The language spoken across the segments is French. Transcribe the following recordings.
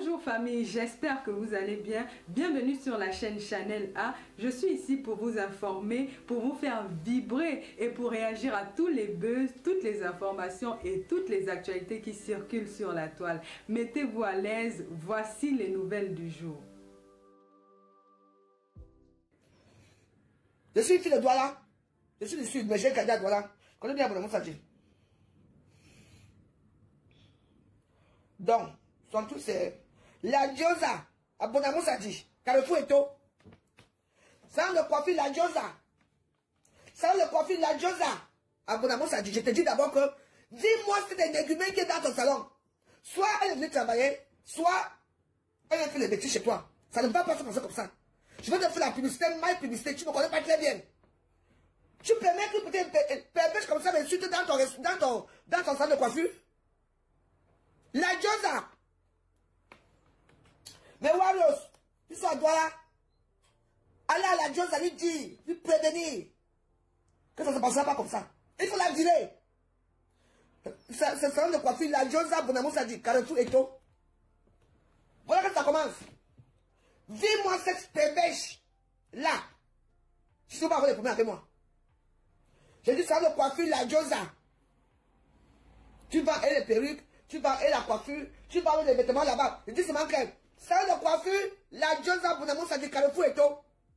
Bonjour famille, j'espère que vous allez bien. Bienvenue sur la chaîne Chanel A. Je suis ici pour vous informer, pour vous faire vibrer et pour réagir à tous les buzz, toutes les informations et toutes les actualités qui circulent sur la toile. Mettez-vous à l'aise, voici les nouvelles du jour. Je suis une fille de Douala. Je suis du sud, mais j'ai gardé à Douala. Je connais bien Abonamou Sadji. Donc, sont tous la Diosa, Abonamou Sadji, Carrefour Eto. Sans le coiffure, la Diosa. Sans le coiffure, la Diosa, Abonamou Sadji. Je te dis d'abord que, dis-moi si c'est un égumen qui est dans ton salon. Soit elle est venue travailler, soit elle a fait les bêtises chez toi. Ça ne va pas se passer comme ça. Je vais te faire la publicité, ma publicité, tu ne me connais pas très bien. Tu permets que peut-être permets comme ça m'insulte dans ton salon de coiffure. La Diosa. Mais Warriors, ils sont à Douala. Allez à la Diosa, lui dire, lui prévenir que ça ne se passera pas comme ça. Il faut la dire. C'est salon de coiffure, la Diosa, Abonamou Sadji, Carrefour Eto. Voilà que ça commence. Dis-moi cette pébèche là. Je ne sais pas avoir des problèmes avec moi. J'ai dit salon de coiffure, la Diosa. Tu vas et les perruques, tu vas et la coiffure, tu vas les vêtements là-bas. Je dis c'est manqué. Salon de coiffure, la Diosa, Abonamou Sadji, Carrefour Eto.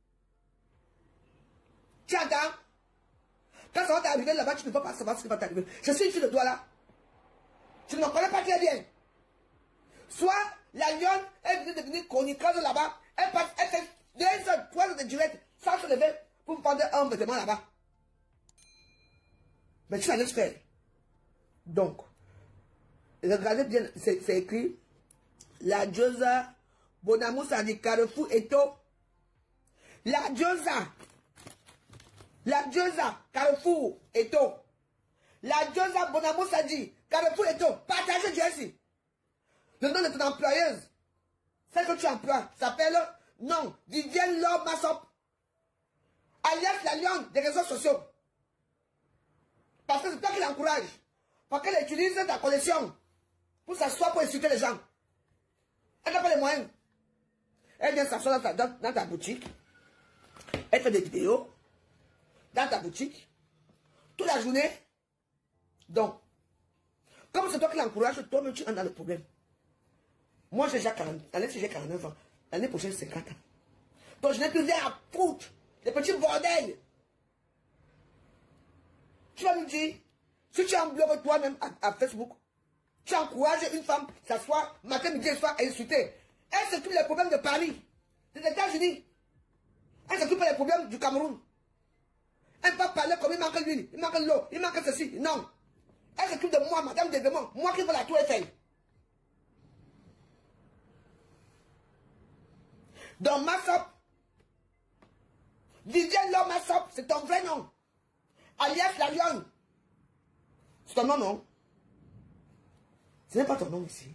Tu attends. Quand ça va t'arriver là-bas, tu ne peux pas savoir ce qui va t'arriver. Je suis une fille de Douala. Tu ne me connais pas très bien. Soit la lionne est venue devenir chroniqueuse là-bas. Elle passe, elle fait 2 heures, 3 heures de direct sans se lever pour prendre un vêtement là-bas. Mais tu vas laisser faire. Donc, regardez bien, c'est écrit la Diosa, Abonamou Sadji, Carrefour Eto. La Diosa, Carrefour Eto. La Diosa, Abonamou Sadji, Carrefour Eto. Partagez Jessie. Le nom de ton employeuse, celle que tu emploies, s'appelle, non, Vivienne Laure Massop, alias la lionne des réseaux sociaux. Parce que c'est toi qui l'encourage. Parce qu'elle utilise ta collection pour s'asseoir, pour insulter les gens. Elle n'a pas les moyens. Elle vient s'asseoir dans ta boutique. Elle fait des vidéos dans ta boutique toute la journée. Donc, comme c'est toi qui l'encourage, toi-même tu en as le problème. Moi, j'ai déjà 40, l'année j'ai 49 ans. L'année prochaine, 50 ans. Donc, je n'ai plus rien à foutre. Les petits bordels. Tu vas me dire, si tu englobles toi-même à Facebook, tu encourages une femme s'asseoir matin, midi et soir à insulter. Elle s'occupe des problèmes de Paris, des États-Unis. Elle s'occupe des problèmes du Cameroun. Elle va parler comme il manque l'huile, il manque l'eau, il manque ceci. Non. Elle s'occupe de moi, madame d'événement. Moi qui veux la Tour Eiffel. Donc, Massop, Vivienne Laure Massop, c'est ton vrai nom. Alias la lionne. C'est ton nom, non? Ce n'est pas ton nom ici.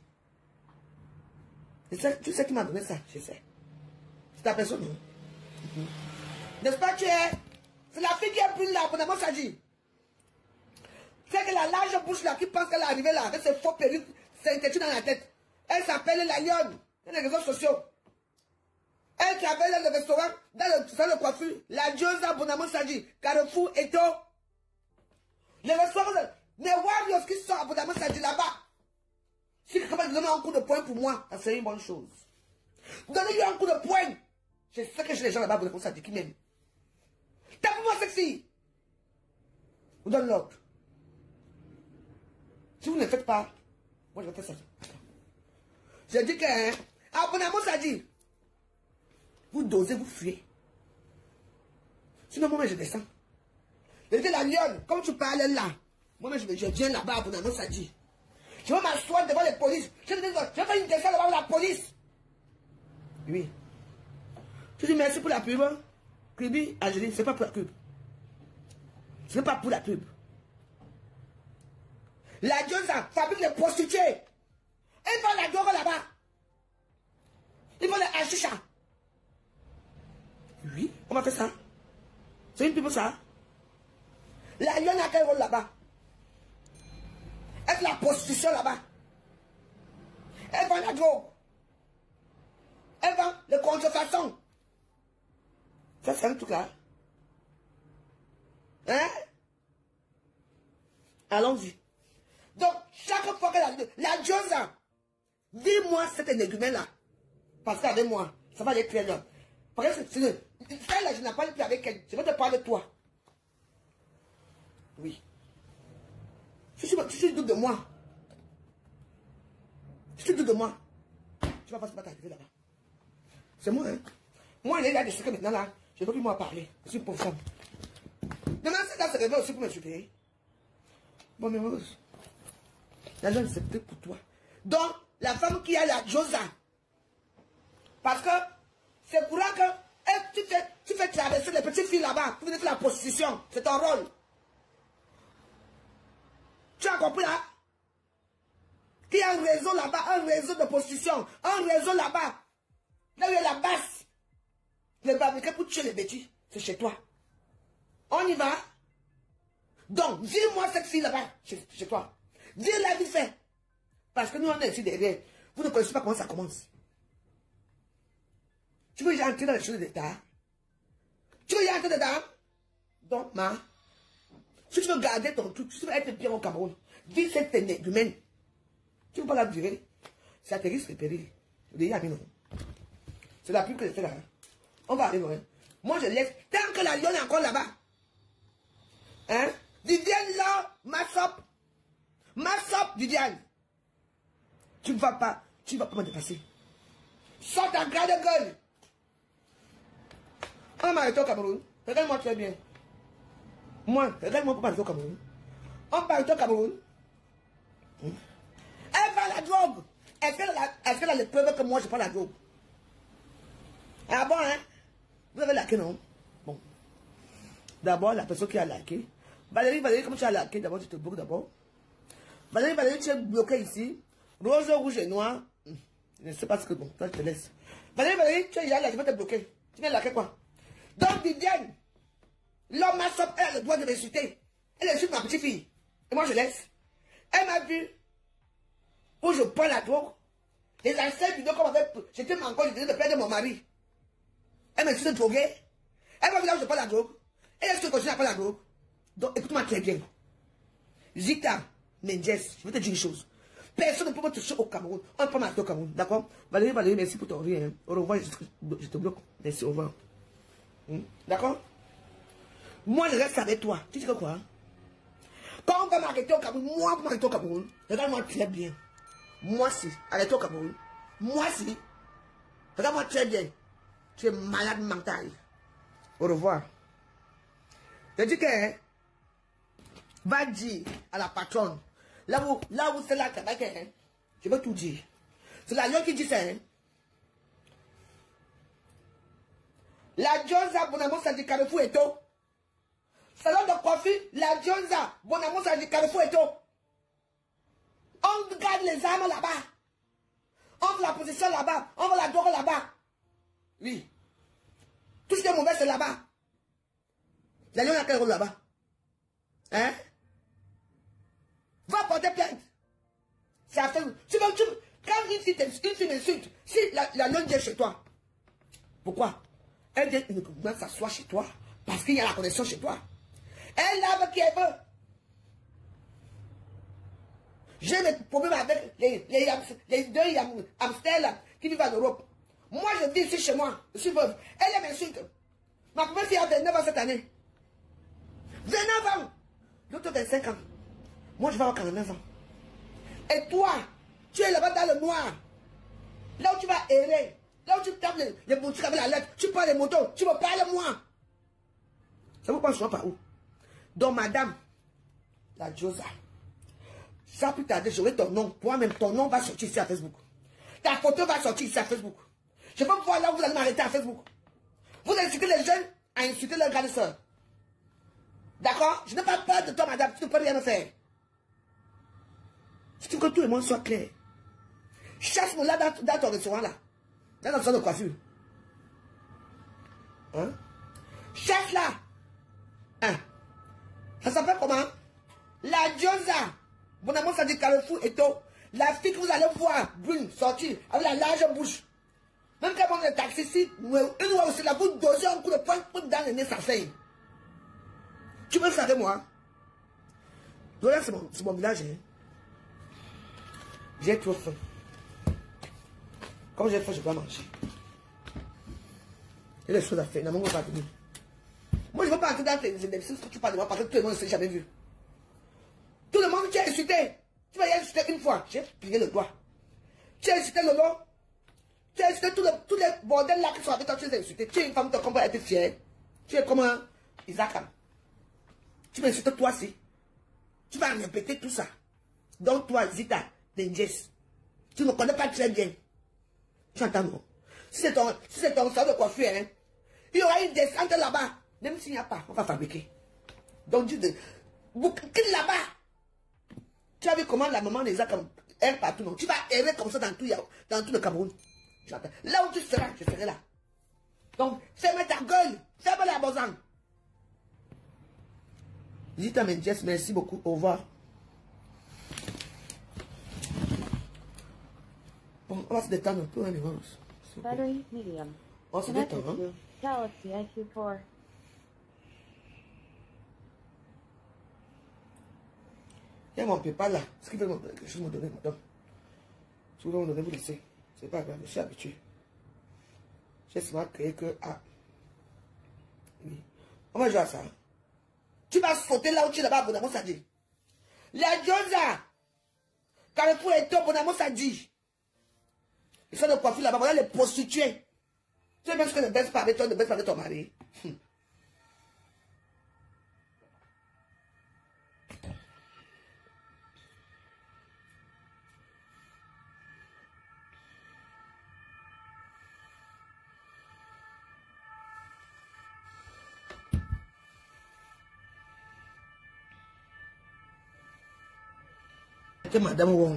Tu sais qui m'a donné ça? Je sais. C'est ta personne, non? N'est-ce pas, tu es? C'est la fille qui est plus là, Abonamou Sadji. C'est que la large bouche là, qui pense qu'elle est arrivée là, avec ses faux perruques, c'est une têtue dans la tête. Elle s'appelle la lionne. Dans les réseaux sociaux. Elle travaille dans le restaurant, dans le salon de coiffure, la Diosa, Abonamou Sadji, Carrefour Eto. Les restaurants, les Warriors qui sont à Abonamou Sadji là-bas. Si quelqu'un va lui donner un coup de poing pour moi, ça serait une bonne chose. Donnez-lui un coup de poing. Je sais que j'ai les gens là-bas à Abonamou Sadji qui m'aiment. Tape-moi sexy. Vous donne l'ordre. Si vous ne le faites pas, moi je vais faire ça. J'ai dit que, hein, Abonamou Sadji. Vous dosez, vous fuyez. Sinon, moi, je descends. Je dis la lionne, comme tu parles là, moi, je viens là-bas à Abonamou Sadji. Je vais m'asseoir devant les polices. Je vais faire une descente devant la police. Oui. Je dis merci pour la pub. Kribi, Angéline, c'est pas pour la pub. Ce n'est pas pour la pub. La Diosa fabrique les prostituées. Ils vendent la drogue là-bas. Ils vendent les hachicha. Oui, on m'a fait ça. C'est une pub pour ça. La lionne a quel rôle là-bas? Elle fait la prostitution là-bas. Elle vend la drogue. les contrefaçons. Ça, c'est un truc là. Hein? Allons-y. Donc, chaque fois que la Diosa, dis-moi cet énergumène-là. Parce qu'avec moi, ça va aller très loin. Parce que celle-là, je n'ai pas plus avec elle. Je vais te parler de toi. Oui. Tu suis doute de moi. Tu suis doute de moi. Tu vas pas t'arriver là-bas. C'est moi, hein. Moi, il est là de ce que maintenant, là, je ne veux plus moi parler. Je suis pour femme. Demain, c'est là, se réveille aussi pour me supplier. Bon, mais Rose, la jeune, c'est peut-être pour toi. Donc, la femme qui a la Diosa. Parce que c'est pour ça que tu fais traverser les petites filles là-bas pour venir faire la prostitution. C'est ton rôle. Tu as compris là? Qu'il y a un réseau là-bas, un réseau de prostitution, un réseau là-bas. Là où il y a la basse. Les barbiquets pour tuer les bêtises, c'est chez toi. On y va? Donc, dis-moi cette fille là-bas, chez toi. Dis-la vite fait. Parce que nous, on est ici derrière. Vous ne connaissez pas comment ça commence. Tu veux y entrer dans les choses d'État? Tu veux y entrer dedans? Donc, si tu veux garder ton truc, si tu veux être bien au Cameroun, dis cette énergumène. Tu ne peux pas la virer. C'est à tes risques et périls. C'est la pub que je fais là. On va aller loin. Moi, je laisse. Tant que la lionne est encore là-bas. Hein? Viviane là, Massop, Viviane. Tu ne vas pas me dépasser. Sors ta grande gueule. On m'a arrêté au Cameroun. Regarde-moi très bien. Moi, regarde-moi pour m'arrêter au Cameroun. On m'a arrêté au Cameroun. Elle va la drogue. Est-ce qu'elle a les preuves que moi je prends la drogue? Ah bon, hein? Vous avez laqué, non? Bon. D'abord, la personne qui a laqué. Valérie, comme tu as laqué, d'abord, tu te bloques d'abord. Valérie, tu es bloqué ici. Rose, rouge et noir. Je ne sais pas ce que bon, toi je te laisse. Valérie, tu es là, je vais te bloquer. Tu viens laquer quoi? Donc, Viviane, l'homme m'a sauvé, elle a le droit de m'insulter. Elle insulte ma petite fille. Et moi, je laisse. Elle m'a vu où je prends la drogue. Les anciennes vidéos comme avec. J'étais encore, je disais de perdre mon mari. Elle m'a dit de droguer. Elle m'a vu là où je prends la drogue. Et est-ce que je continue à prendre la drogue? Donc, écoute-moi très bien. Zita, Mendes, je vais te dire une chose. Personne ne peut me toucher au Cameroun. On prend ma drogue au Cameroun, d'accord? Valérie, merci pour ton rien. Au revoir, je te bloque. Merci, au revoir. D'accord? Moi, je reste avec toi. Tu dis que quoi? Quand on va m'arrêter au Cameroun, moi, pour m'arrêter au Cameroun, regarde-moi très bien. Moi, si, arrête au Cameroun. Moi, si, regarde-moi très bien. Tu es malade mental. Au revoir. Je dis que, hein, va dire à la patronne, là où c'est là, hein, je veux tout dire. C'est la loi qui dit ça, hein. La Diosa Bonamo Sadi Carrefour et tout. Salon de coiffure, la Diosa Bonamo Sadi Carrefour et tout. On garde les armes là-bas. On veut la position là-bas. On veut la drogue là-bas. Oui. Tout ce qui est mauvais, c'est là-bas. La Lyon a quel rôle là-bas? Hein? Va porter plainte. C'est affaire. Quand une fille m'insulte, si la Lyon vient chez toi, pourquoi? Elle vient uniquement s'asseoir chez toi parce qu'il y a la connexion chez toi. Elle lave qui elle veut. J'ai des problèmes avec les deux hamsters là, qui vivent en Europe. Moi, je vis ici chez moi. Je suis veuve. Elle m'insulte. Ma première fille a 29 ans cette année. 29 ans. L'autre 25 ans. Moi, je vais avoir 49 ans. Et toi, tu es là-bas dans le noir. Là où tu vas errer. Là où tu tapes les boutiques avec la lettre. Tu prends les motos. Tu me parles moi. Ça vous pense par où? Donc, madame, la Diosa. Ça plus tarder, j'aurai ton nom. Toi-même, ton nom va sortir ici à Facebook. Ta photo va sortir ici à Facebook. Je peux voir là où vous allez m'arrêter à Facebook. Vous incitez les jeunes à insulter leurs grandes sœurs. D'accord? Je n'ai pas peur de toi, madame. Tu ne peux rien me faire. Si tu veux que tout le monde soit clair. Chasse-moi là dans ton restaurant là. Dans ton salon de coiffure. Hein? Chasse là. Hein? Ça s'appelle comment? La Diosa. Mon amour, ça dit Carrefour et tout. La fille que vous allez voir, brune, sortir, avec la large bouche. Même quand on est taxi, une fois aussi, la vous doser un coup de poing dans le nez, ça saigne. Tu veux faire de moi? Voilà, c'est mon village. Hein. J'ai trop faim. Comme j'ai faim, je dois manger. Il y a des choses à faire. Moi, je ne veux pas entrer dans tes exercices que tu parles de moi parce que tout le monde ne s'est jamais vu. Tout le monde, tu as insulté. Tu vas y insulter une fois. J'ai plié le doigt. Tu as insulté Lolo. Tu as insulté tous les bordels là qui sont avec toi. Tu les as insultés. Tu es une femme, tu as être fière. Tu es comme un Isaac. Tu m'insultes toi aussi. Tu vas répéter tout ça. Donc toi, Zita, Denjes, tu ne me connais pas très bien. Tu entends non? Si c'est ton salon de coiffure, hein, il y aura une descente là-bas. Même s'il n'y a pas, on va fabriquer. Donc tu quitte là-bas. Tu as vu comment la maman des Isaac erre partout, non? Tu vas errer comme ça dans tout le Cameroun. Tu entends? Là où tu seras, je serai là. Donc, ferme ta gueule. Ferme la bozane. Zita Menjes, merci beaucoup. Au revoir. Bon, on va se détendre un peu, hein, les gens. Battery medium. On se détend, hein. Galaxy IQ4. Il y a mon PayPal là. Ce qu'il veut quelque chose me donner, madame. Si vous voulez me donner, vous laissez. C'est pas grave, je suis habitué. J'ai seulement créé que. Ah. Oui. On va jouer à ça. Tu vas sauter là où tu es là-bas, Bonamo Sadi. La Diosa. Carrefour et top, Bonamo Sadi. Ils sont de coiffure là-bas, voilà les prostituées. Tu sais même ce que ne baisse pas avec toi, ne baisse pas avec ton mari. Madame Wong.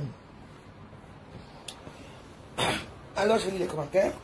Alors je lis les commentaires.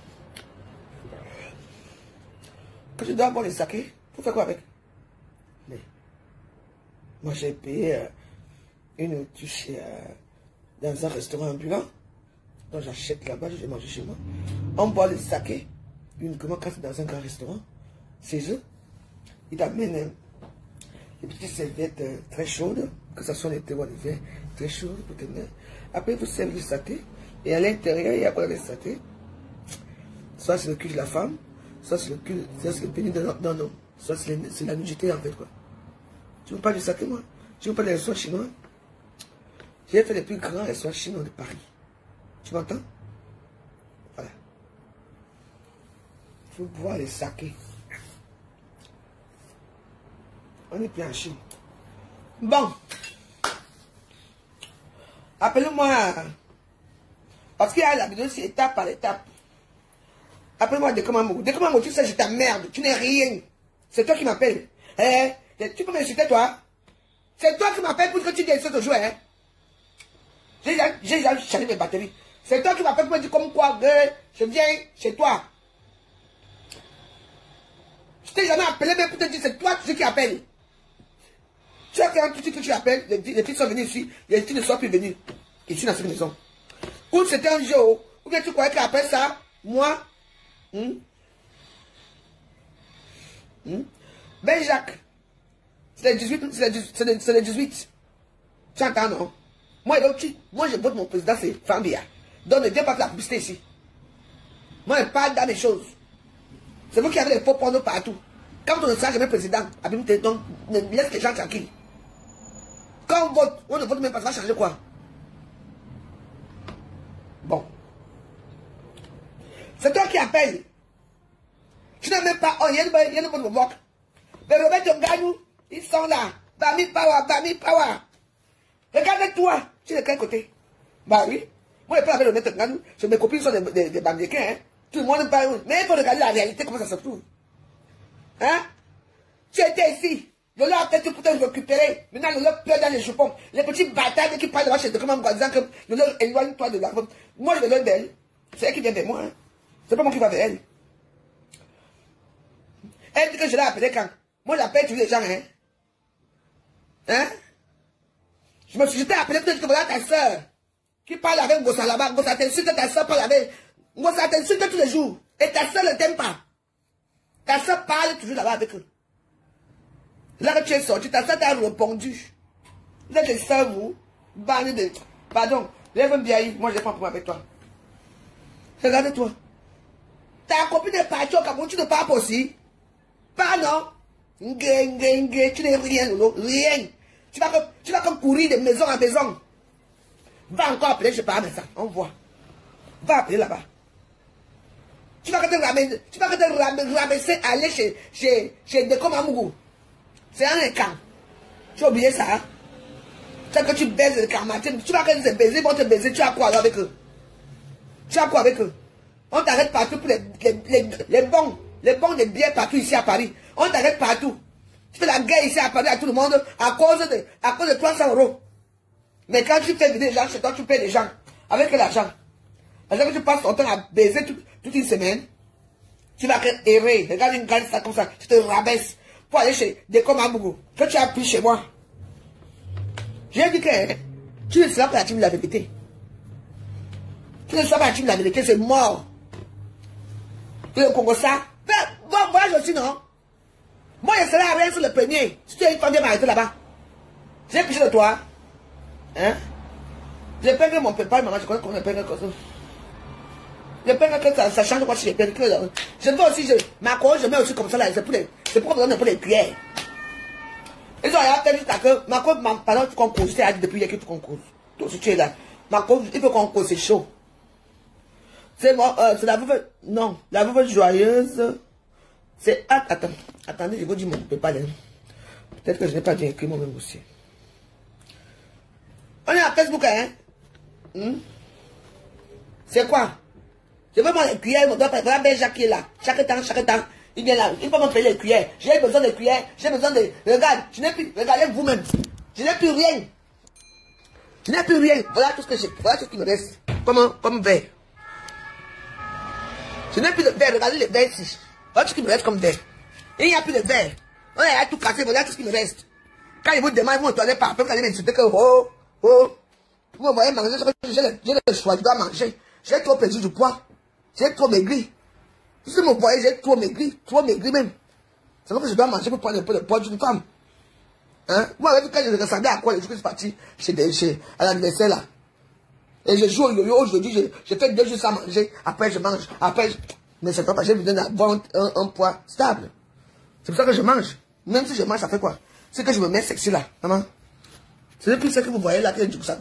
Quand je dois boire les sakés, faut faire quoi avec? Mais moi j'ai payé une tuche dans un restaurant ambulant. Donc j'achète là-bas, je vais manger chez moi. On boit les sakés uniquement quand c'est dans un grand restaurant. C'est eux. Ils t'amènent des petites serviettes très chaudes, que ce soit les thé ou les verres très chaudes pour tenir. Après, vous servez le saté. Et à l'intérieur, il y a quoi le saté? Soit c'est le cul de la femme, soit c'est le cul, soit c'est le pénis de non. Soit c'est la nudité en fait quoi. Tu veux pas du saté moi? Tu veux pas des restaurants chinois? J'ai fait les plus grands restaurants chinois de Paris. Tu m'entends? Voilà. Il faut boire les sakés. On est bien en Chine. Bon. Appelle-moi. Parce qu'il y a la vidéo, c'est étape par étape. Appelle-moi Dekomamo. Dekomamo, tu sais, je t'emmerde. Tu n'es rien. C'est toi qui m'appelles. Tu peux m'insulter, toi? C'est toi qui m'appelles pour que tu décides de jouer. Hein? J'ai déjà chargé mes batteries. C'est toi qui m'appelles pour me dire comme quoi, je viens chez toi. Je t'ai jamais appelé, mais pour te dire, c'est toi qui appelles. Tu as fait un petit que tu appelles, les filles sont venues ici, les filles ne sont plus venues ici dans cette maison. Ou c'était un jour, ou bien tu croyais qu'après ça, moi, Ben Jacques, c'est les 18, c'est les 18. Tu entends, non? Moi, je vote mon président, c'est Fambia. Donc ne viens pas faire la publicité ici. Moi, je parle dans les choses. C'est vous qui avez les faux pornos partout. Quand on ne sera jamais président, donc laisse les gens tranquilles. Quand on vote, on ne vote même pas, ça va changer quoi? Bon. C'est toi qui appelles. Tu n'as même pas. Oh, il y a une bonne voix. Mais Robert Tonganou, ils sont là. Bami Power, Bami Power. Regarde-toi. Tu es de quel côté? Bah oui. Moi, je peux avec Robert Tonganou. Mes copines sont des Bamdékins. Hein. Tout le monde parle. Mais il faut regarder la réalité, comment ça se trouve. Hein? Tu étais ici. Le leur a peut-être pour te récupérer. Maintenant, le leur pleure dans les jupons. Les petits bâtards qui parlent de moi chez Document en disant que le leur éloigne-toi de la femme. Moi, je vais d'elle. C'est elle qui vient vers moi. Hein. C'est pas moi qui va vers elle. Elle dit que je l'ai appelée quand? Moi, j'appelle tous les gens. Hein? Hein? Je t'ai appelé peut-être que voilà ta soeur qui parle avec Gossa là-bas. Gossa t'insulte, ta soeur parle avec Moi, ça t'insulte tous les jours. Et ta soeur ne t'aime pas. Ta soeur parle toujours là-bas avec eux. Là que tu es sorti, ta soeur t'a répondu. Vous êtes des soeurs, vous. Bande de... Pardon, lève bien, moi je ne vais pas pour avec toi. Regarde-toi. Ta copine est partie au Cameroun, tu ne parles pas aussi. Pas non. Tu n'es rien, Lolo. Rien. Tu vas comme courir de maison en maison. Va encore appeler, je parle de ça. On voit. Va appeler là-bas. Tu vas que te rabaisser, aller chez Deco Mamougou. C'est un camp. Tu as oublié ça, hein? C'est que tu baises le Karmatine. Tu vas que te baiser, ils vont te baiser. Tu as quoi alors avec eux? Tu as quoi avec eux? On t'arrête partout pour les bons des biens partout ici à Paris. On t'arrête partout. Tu fais la guerre ici à Paris à tout le monde à cause de 300 €. Mais quand tu fais venir les gens chez toi, tu payes les gens. Avec l'argent. L'argent que tu passes ton temps à baiser toute une semaine, tu vas errer. Regarde une grande ça comme ça. Tu te rabaisses pour aller chez Deco Mamougou. Que tu as pris chez moi. J'ai dit que tu ne seras pas la team de la vérité. Tu ne seras pas la team de la vérité, c'est mort. Tu le Congo ça. Bon, voyage aussi, non? Moi, je serai à rien sur le premier. Si tu es une femme bien m'arrêter là-bas. J'ai piché de toi. Hein? Je peigne mon papa, maman, je connais comment on peigne comme ça. Je peigne que ça change quoi si je peigne. Je veux aussi, ma cause, je mets aussi comme ça là. C'est pour donner pour les cuillères. Ils ont rien fait jusqu'à que ma cause, pendant qu'on cause, c'est depuis hier qu'il faut qu'on cause. Donc si tu es là, ma cause, il faut qu'on cause, c'est chaud. C'est bon, c'est la veuve, non, la veuve joyeuse. C'est, attendez, je vous dis mon papa là. Peut-être que je n'ai pas bien écrit moi-même aussi. On est à Facebook, hein? C'est quoi? Je veux moi les cuillères, mon doigt, voilà, ben Jacques qui est là. Chaque temps, il vient là. Il faut me payer les cuillères. J'ai besoin de cuillères, j'ai besoin de... Regarde, je n'ai plus... Regardez vous-même. Je n'ai plus rien. Je n'ai plus rien. Voilà tout ce que j'ai. Voilà tout ce qui me reste. Comme verre. Je n'ai plus de verre. Regardez les verres ici. Voilà tout ce qui me reste comme verre. Il n'y a plus de verre. On a tout cassé. Voilà tout ce qui me reste. Quand ils vous demandent, vous ne tournez pas. Vous allez m'insulter que vous me voyez manger. J'ai le choix. Je dois manger. J'ai trop perdu du poids. J'ai trop maigri. Si vous me voyez, j'ai trop maigri même. C'est comme que je dois manger pour prendre un peu de poids d'une femme. Hein? Moi, quand je ressemblais à quoi, les jours que je suis parti à l'anniversaire là. Et je joue au yo-yo, aujourd'hui, je fais 2 jours sans manger. Après, je mange. Mais c'est pas parce que j'ai besoin d'avoir un poids stable. C'est pour ça que je mange. Même si je mange, ça fait quoi? C'est que je me mets sexy là. Maman. C'est plus ça que vous voyez là, que du coup, ça.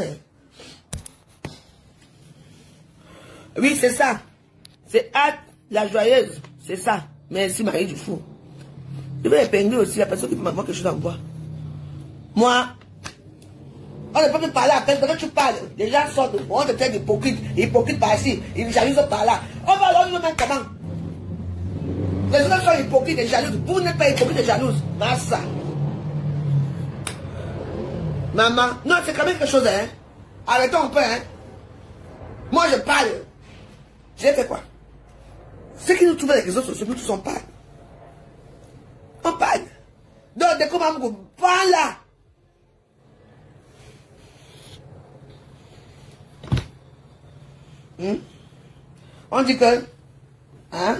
Oui, c'est ça. C'est Hâte la joyeuse. C'est ça. Merci Marie du fou. Je vais épingler aussi la personne qui peut m'avoir quelque chose en bois. Moi, on ne peut plus parler après. Quand tu parles, les gens sortent, on te traite hypocrite par ici, ils jalousent par là. On va alors nous-mêmes comment? Les gens sont hypocrites et jalouses. Vous n'êtes pas hypocrite et jalouse. Massa. Maman, non, c'est quand même quelque chose, hein. Arrêtons un peu, hein. Moi, je parle. J'ai fait quoi? Ce qui nous trouve avec les réseaux sociaux, nous tous on parle. On parle. Donc, dès qu'on va me parler là. On dit que, hein,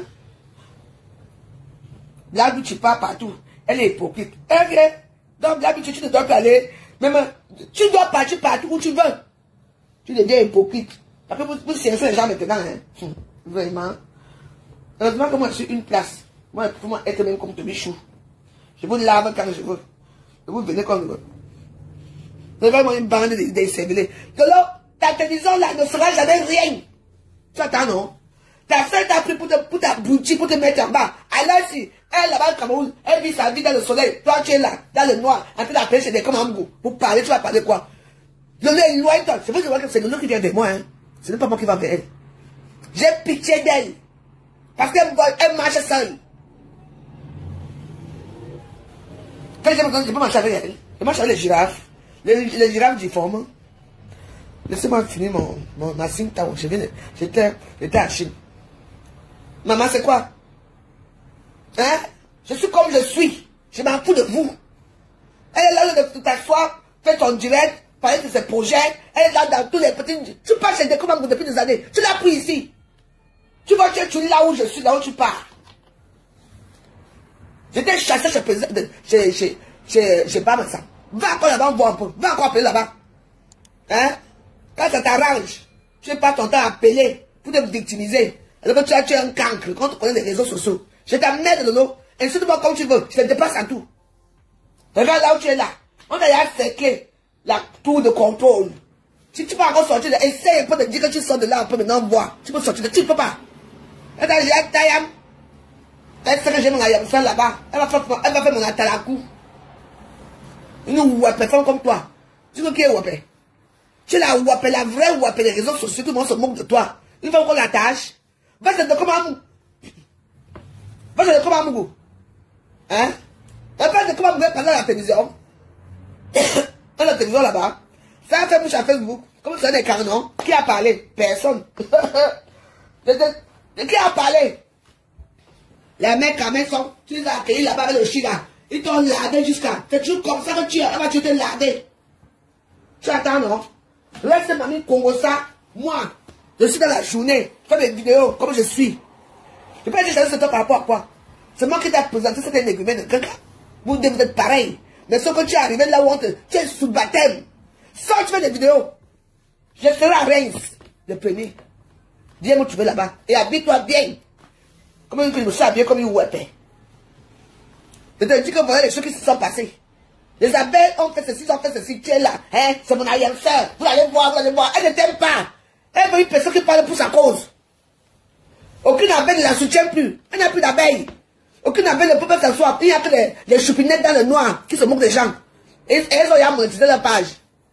l'habitude tu pars partout, elle est hypocrite. Ok, donc l'habitude tu ne dois pas aller, même tu dois partir partout où tu veux. Tu deviens hypocrite. Parce que vous servez les gens maintenant, hein. Vraiment. Heureusement que moi je suis une place. Moi, il faut être même comme Tobichou. Je vous lave quand je veux. Et vous venez comme je veux. Vous avez moi une bande de cervelés. De là, ta télévision là ne sera jamais rien. Tu attends, non? Ta soeur t'a pris pour t'abrutir, pour te mettre en bas. Alors si, elle là-bas au Cameroun, elle vit sa vie dans le soleil. Toi, tu es là, dans le noir, en train d'appeler chez des commandes. Pour parler, tu vas parler quoi? Le nez est loin, c'est vrai que c'est le nom qui vient de moi, hein. Ce n'est pas moi qui va vers elle. J'ai pitié d'elle. Parce qu'elle marche seule. Quand j'ai besoin, je peux marcher avec elle. Je marche avec les girafes. Les girafes difforment. Laissez-moi finir ma Singtown. J'étais à Chine. Maman, c'est quoi? Hein? Je suis comme je suis. Je m'en fous de vous. Elle est là de t'asseoir, fait ton direct, parler de ses projets. Elle est là dans tous les petits... Tu passes chez des commandes depuis des années. Tu l'as pris ici. vois, tu es là où je suis, là où tu pars. J'étais chassé chez Bamassa. Va encore là-bas, voir un peu. Va encore appeler là-bas. Hein? Quand ça t'arrange, tu n'as pas ton temps à appeler pour te victimiser. Alors que tu as un cancre, quand tu connais les réseaux sociaux. Je t'amène de l'eau. Insulte-moi comme tu veux. Je te dépasse en tout. Regarde là où tu es là. On a déjà cerclé la tour de contrôle. Si tu peux encore sortir, essaye un peu de dire que tu sors de là un peu maintenant, voir. Tu peux sortir de tu ne peux pas. Elle sait que j'ai mon ayamsel là-bas. Elle va faire mon atalakou. Une ouapé femme comme toi. Tu veux qui est ouapé? Tu es la ouapé, la vraie ouapé, les réseaux sociaux, tout le monde se moque de toi. Une fois qu'on l'attache, va se de comme un mou. Va se de comme un mou. Hein? Va se de comme un mou pendant la télévision. Dans la télévision là-bas. Ça a fait bouche à Facebook. Comme ça, des canons. Qui a parlé? Personne. Qui a parlé? Les mecs, quand même, sont. Tu les as accueillis là-bas avec le chien. Ils t'ont lardé jusqu'à. C'est toujours comme ça que tu es. Tu t'es lardé. Tu attends, non? Laisse mamie Congo ça. Moi, je suis dans la journée. Je fais des vidéos comme je suis. Je peux pas dire que je par rapport à quoi? C'est moi qui t'ai présenté cet énégument de quelqu'un. Vous êtes pareil. Mais sauf que tu es arrivé là où tu es sous baptême. Sans tu fais des vidéos. Je serai à Reims, le premier. Viens où tu veux là-bas. Et habille-toi bien. Comme je me suis habillé comme une ouépée. Je te dis que voilà les choses qui se sont passées. Les abeilles ont fait ceci, tu es là. Hein? C'est mon arrière-sœur. Vous allez voir. Elle ne t'aime pas. Elle veut une personne qui parle pour sa cause. Aucune abeille ne la soutient plus. Elle n'a plus d'abeilles. Aucune abeille ne peut pas s'asseoir. Il n'y a que les choupinettes dans le noir qui se moquent des gens. Et elles ont déjà monétisé leur page.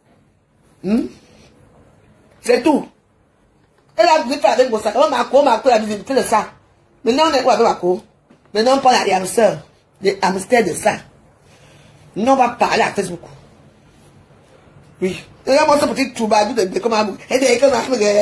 C'est tout. Elle a voulu faire avec mon sac. On m'a la visibilité de ça. Maintenant, on est où avec Mako? Maintenant, on parle à l'arrière-sœur. Les hamsters de ça. Non, on va parler à Facebook. Oui. Regarde moi ce petit troubadou de comment. Et de comment.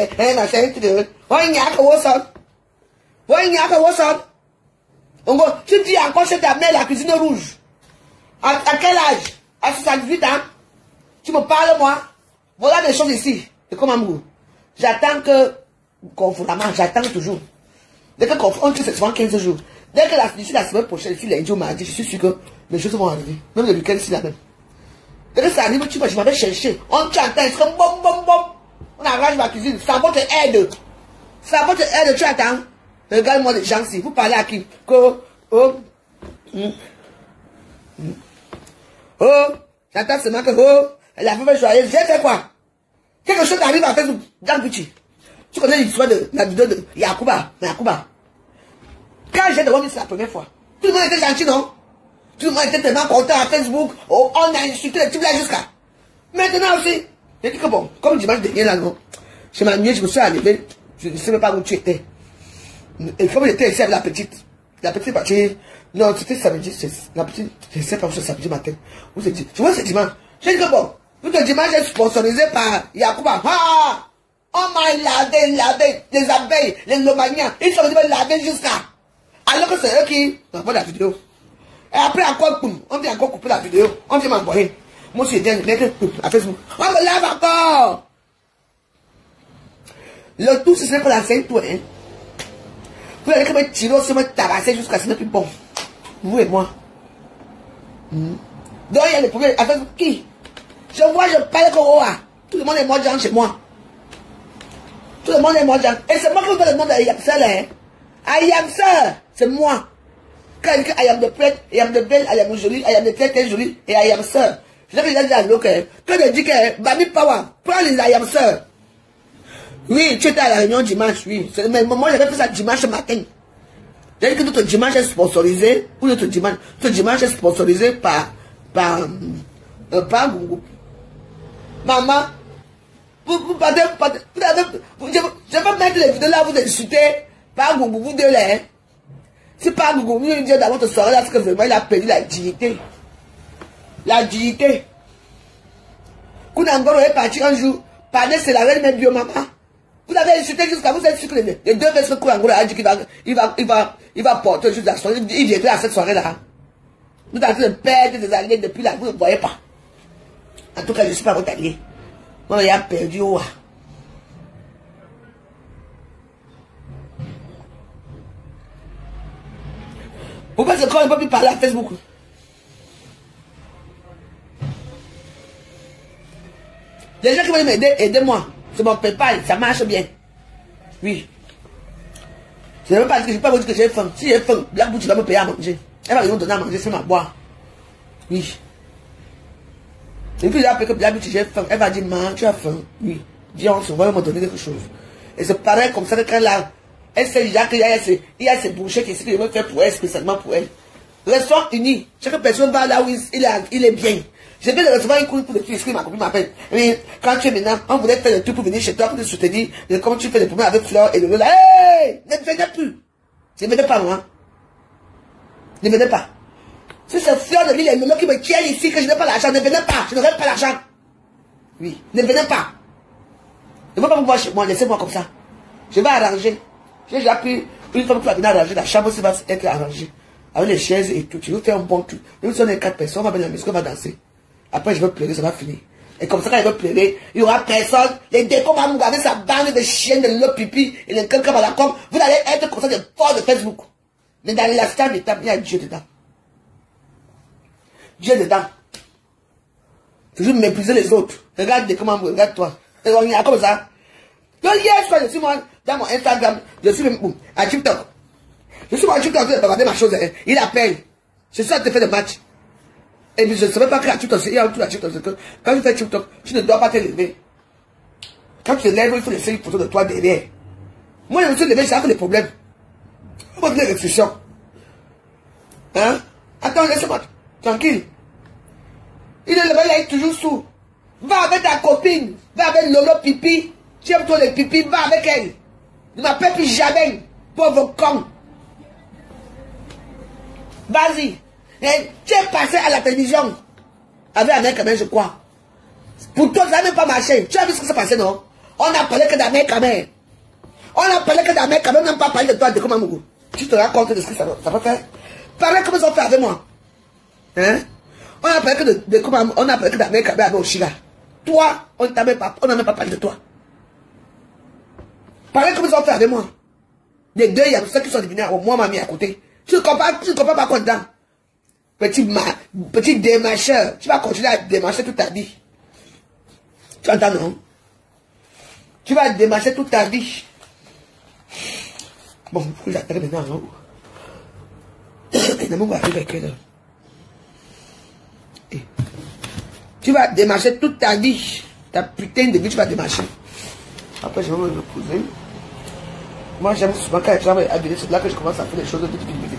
Tu dis encore chez ta mère la cuisine rouge. À quel âge? À 78 ans? Tu me parles, moi? Voilà des choses ici. Et comment Amour? J'attends que. Conformément, j'attends toujours. Dès que on dit c'est souvent 15 jours. Dès que d'ici la semaine prochaine, ici lundi ou mardi, je suis sûr que les choses vont arriver. Même le week-end, ici la même. Dès que ça arrive, tu vois, je m'avais cherché. On t'entend, c'est comme bom bom bom. On arrange ma cuisine. Sans votre aide. Sans votre aide, tu attends. Regarde-moi les gens ici. Vous parlez à qui? Oh, j'attends seulement que la femme joyeuse. J'ai fait quoi? Quelque chose arrive à Facebook. Dans le petit. Tu connais l'histoire de la vidéo de Yakuba. Quand j'ai demandé c'est la première fois. Tout le monde était gentil, non? Tout le monde était tellement content à Facebook. Oh, on a insulté les types là jusqu'à. Maintenant aussi. J'ai dit que bon, comme dimanche dernier là, non. Je m'ennuyais, je me suis arrivé. Je ne sais même pas où tu étais. Et comme j'étais ici avec la petite partie. Non, c'était samedi. La petite, je ne sais pas où c'est samedi matin. Où c'est dit? Je vois c'est dimanche. J'ai dit que bon, tout le dimanche est sponsorisé par Yakuba. Ah! On m'a lavé, les abeilles, les lomaniens, ils sont venus laver jusqu'à. Alors que c'est eux qui envoient la vidéo. Et après, encore, on vient encore couper la vidéo. On vient m'envoyer. Moi aussi, je viens de mettre à Facebook. On me lave encore. Le tout, ce serait pour la scène, toi, hein. Vous allez comme un tiro, se me tabasser jusqu'à ce n'est plus bon. Vous et moi. Donc, il y a les problèmes. Avec qui? Je vois, je parle Koroa. Tout le monde est mort chez moi. Tout le monde est mort. Et c'est moi qui vous donne le nom d'Ayamsel, hein. Ayamsel, c'est moi. Quand il dit I am the prêtre, I am the belle, I am jolie, I am the très jolie, et I am sœur. Je l'ai déjà dit à l'autre, quand je dis que Bami Power, prends les I am sœur. Oui, tu étais à la réunion dimanche, oui. Mais moi, j'avais fait ça dimanche matin. J'ai dit que notre dimanche est sponsorisé, ou notre dimanche est sponsorisé par Google. Maman, je vais mettre les vidéos là, vous insultez par Google, vous deux là. C'est pas Google, nous disons dans votre soirée là, parce que vraiment il a perdu la dignité. La dignité. Kounangoro est parti un jour, parler c'est la reine même bio maman. Vous avez insulté jusqu'à vous êtes sûr que les deux verses que Kounangoro a dit qu'il va porter juste la soirée, il viendrait à cette soirée là. Vous êtes en train de perdre des alliés depuis là, vous ne voyez pas. En tout cas, je ne suis pas votre allié. Moi, il a perdu. Vous pensez qu'on ne peut plus parler à Facebook? Les gens qui veulent m'aider, aidez-moi. C'est mon PayPal, ça marche bien. Oui. Je ne veux pas dire que je peux pas vous dire que j'ai faim. Si j'ai faim, la bouche va me payer à manger. Elle va me donner à manger, c'est ma boire. Oui. Et puis là, après que la bouche j'ai faim, elle va dire, maman, tu as faim. Oui. Viens, on va me donner quelque chose. Et c'est pareil comme ça que quand là, elle sait déjà qu'il y a ces bouchées qui je veux faire pour elle, spécialement pour elle. Restons unis. Chaque personne va là où il est bien. Je vais le recevoir une couille pour les filles, ma copine m'appelle. Mais quand tu es maintenant, on voulait faire le truc pour venir chez toi, pour te soutenir, de comment tu fais les problèmes avec Fleur et le là. Hey! Ne venez plus. Ne venez pas, moi. Ne venez pas. Si c'est Fleur de l'île et Lolo qui me tiennent ici, que je n'ai pas l'argent, ne venez pas. Je n'aurai pas l'argent. Oui, ne venez pas. Ne venez pas me voir chez moi, laissez-moi comme ça. Je vais arranger. J'ai déjà pris une femme qui va venir arranger. La chambre aussi va être arrangée. Avec les chaises et tout. Je vais faire un bon truc. Nous sommes les 4 personnes, on va venir à la maison, on va danser. Après, je vais pleurer, ça va finir. Et comme ça, quand il va pleurer, il n'y aura personne. Les décos vont nous garder sa bande de chiens, de l'eau pipi et les quelqu'un à la com. Vous allez être comme ça des ports de Facebook. Mais dans l'instant d'étape, il y a Dieu dedans. Dieu dedans. Toujours mépriser les autres. Regarde comment vous regarde toi. Et on y a comme ça. Donc hier soir, je suis moi dans mon Instagram, je suis même à TikTok. Je suis moi à TikTok, je vais regarder ma chose. Il appelle. C'est ça, tu fais des matchs. Et puis je ne savais pas qu'à TikTok, il y a un truc à TikTok. Quand tu fais TikTok, tu ne dois pas te lever. Quand tu te lèves, il faut laisser une photo de toi derrière. Moi, je me suis levé, j'ai fait des problèmes. Il faut des réflexions. Hein? Attends, laisse-moi tranquille. Il est levé, il est toujours sous. Va avec ta copine. Va avec Lolo Pipi. Tu aimes toi les pipis, va avec elle. Ne m'appelle plus jamais. Pauvre con. Vas-y. Tu es passé à la télévision. Avec Américain, je crois. Pour toi, ça n'a même pas marché. Tu as vu ce qui s'est passé, non? On n'a parlé que d'Américain. On n'a parlé que d'Américain. On n'a pas parlé de toi, de comment Mougou. Tu te rends compte de ce que ça va faire? Pareil comme ils ont fait avec moi. Hein? On n'a parlé que de comment. On n'a parlé que d'Américain avec Oshira. Toi, on n'a même pas parlé de toi. Pareil comme ils ont fait avec moi. Les deux, il y a ceux qui sont devenus moi, m'a mis à côté. Tu ne comprends pas quoi dedans? Petit démarcheur. Tu vas continuer à démarcher toute ta vie. Tu entends, non? Tu vas démarcher toute ta vie. Bon, il faut que j'attende maintenant, non? On va arriver à quelle heure? Tu vas démarcher toute ta vie. Ta putain de vie, tu vas démarcher. Après, je vais me reposer. Moi, j'aime souvent quand les gens me habillent, c'est là que je commence à faire les choses de toute une vie.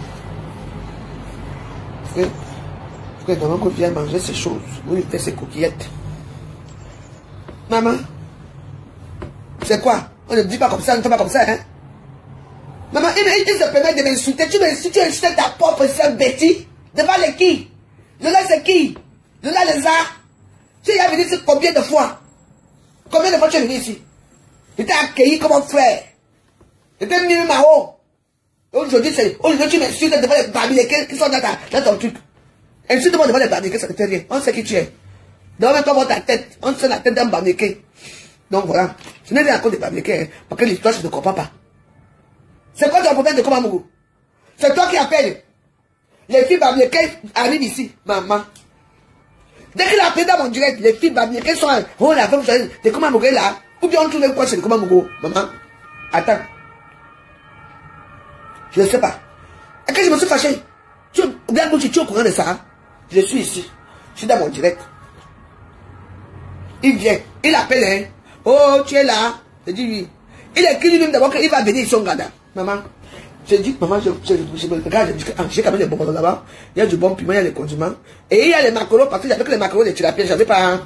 Parce que maman qu'on vient manger ces choses, où il fait ses coquillettes. Maman, c'est quoi? On ne dit pas comme ça, on ne fait pas comme ça, hein? Maman, il se permet de m'insulter. Tu insultes ta propre soeur Betty. Devant les qui? Lola, c'est qui? Lola, les arts. Tu es venu ici combien de fois? Combien de fois tu es venu ici? Je t'ai accueilli comme un frère. Je t'ai mis ma haut. Aujourd'hui, tu m'insultes devant les barbiers qui sont dans ton truc. Insulte-moi devant les barbiers, ça ne fait rien. On sait qui tu es. Devant même toi, ta tête. On sait la tête d'un barbier. Donc voilà. Je n'ai rien encore de barbier, hein, parce que l'histoire, je ne comprends pas. C'est quoi ton problème de Komamougou? C'est toi qui appelles. Les filles barbier arrivent ici, maman. Dès qu'il a appelé dans mon direct, les filles barbier sont oh la femme de Komamougou là. Ou bien on trouve quoi chez le Komamougou, maman. Attends. Je ne sais pas. Et quand je me suis fâché, tu es au courant de ça. Hein? Je suis ici. Je suis dans mon direct. Il vient. Il appelle. Hein? Oh, tu es là. Je dis oui. Il écrit lui-même d'abord qu'il va venir ici au Gada. Maman. Je dis, maman, je me regarde. Je dis que j'ai quand même des bonbons là-bas. Il y a du bon piment, il y a des condiments. Et il y a les macaroons. Parce que j'avais que les macaroons de tilapia. J'avais pas. Hein?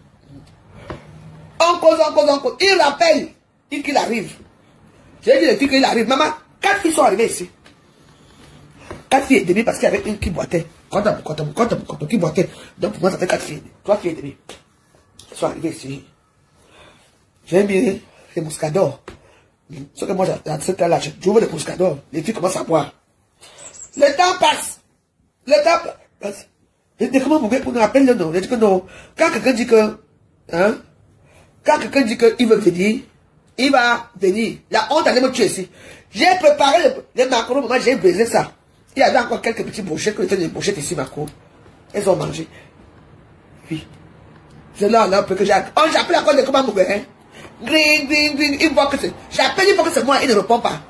On cause. Il rappelle. Qu'il arrive. J'ai dit les filles qu'il arrive. Maman. 4 filles sont arrivées ici. 4 filles et demie parce qu'il y avait une qui boitait. Quand qui boitait. Donc pour moi ça fait 4 filles. 3 filles et demie. Elles sont arrivées ici. J'aime bien les mouscadors. Ce que moi à cette heure-là, j'ouvre les mouscadors. Les filles commencent à boire. Le temps passe. Et comment vous nous rappelle le nom? Je dis que non. Quand quelqu'un dit que. Hein? Quand quelqu'un dit qu'il veut venir. Il va venir. La honte allait me tuer ici. J'ai préparé les macarons, moi j'ai baisé ça. Il y avait encore quelques petits brochettes que les brochettes ici, ma cour. Elles ont mangé. Oui. C'est là un peu que j'appelle. Oh, j'appelle encore des commandes, hein. Green, green, green. Il voit que c'est. J'appelle, il voit que c'est moi, il ne répond pas.